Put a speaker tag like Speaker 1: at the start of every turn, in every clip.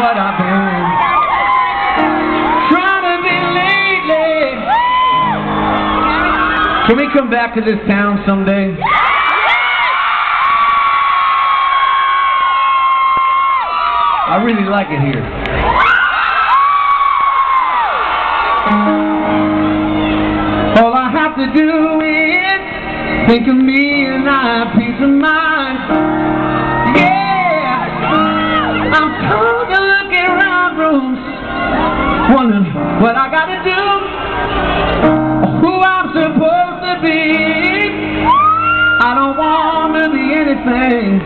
Speaker 1: what I've been trying to be lately. Can we come back to this town someday? I really like it here. All I have to do is think of me and I have peace of mind. Yeah, I'm tired of looking around rooms, wondering what I gotta do, who I'm supposed to be. I don't want to be anything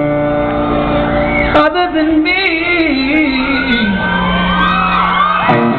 Speaker 1: other than me.